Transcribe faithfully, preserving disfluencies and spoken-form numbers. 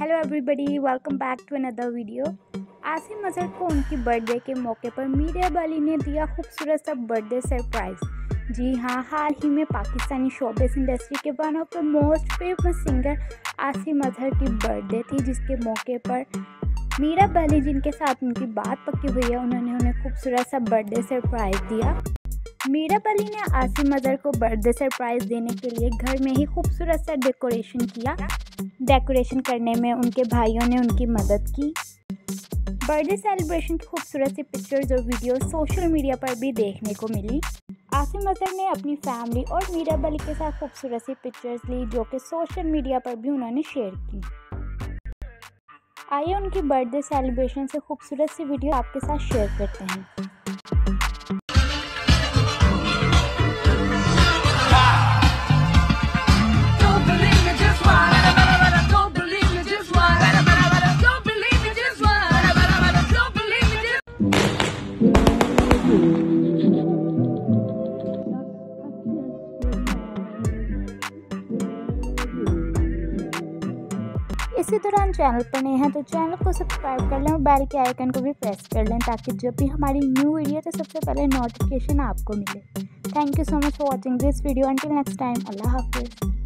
Hello everybody, welcome back to another video. Asim Azhar को उनकी birthday के मौके पर मीरा बाली ने दिया खूबसूरत सा बर्थडे सरप्राइज़। जी हाँ, हाल ही में पाकिस्तानी शोबिज़ इंडस्ट्री के one of the most famous singer Asim Azhar की बर्थडे थी, जिसके मौके पर मीरा बाली जिनके साथ उनकी बात पक्की हुई है, उन्होंने उन्हें खूबसूरत सा बर्थडे सरप्राइज़ दिया। मीरा बाली ने आसिम अजहर को बर्थडे सरप्राइज़ देने के लिए घर में ही खूबसूरत सा डेकोरेशन किया। डेकोरेशन करने में उनके भाइयों ने उनकी मदद की। बर्थडे सेलिब्रेशन की खूबसूरत सी पिक्चर्स और वीडियो सोशल मीडिया पर भी देखने को मिली। आसिम अजहर ने अपनी फैमिली और मीरा बाली के साथ खूबसूरत सी पिक्चर्स ली, जो कि सोशल मीडिया पर भी उन्होंने शेयर की। आइए उनकी बर्थडे सेलिब्रेशन से खूबसूरत सी वीडियो आपके साथ शेयर करते हैं। इसी दौरान चैनल पर नए हैं तो चैनल को सब्सक्राइब कर लें और बेल के आइकन को भी प्रेस कर लें, ताकि जब भी हमारी न्यू वीडियो तो सबसे पहले नोटिफिकेशन आपको मिले। Thank you so much for watching this video. Until next time, अल्लाह हाफिज़।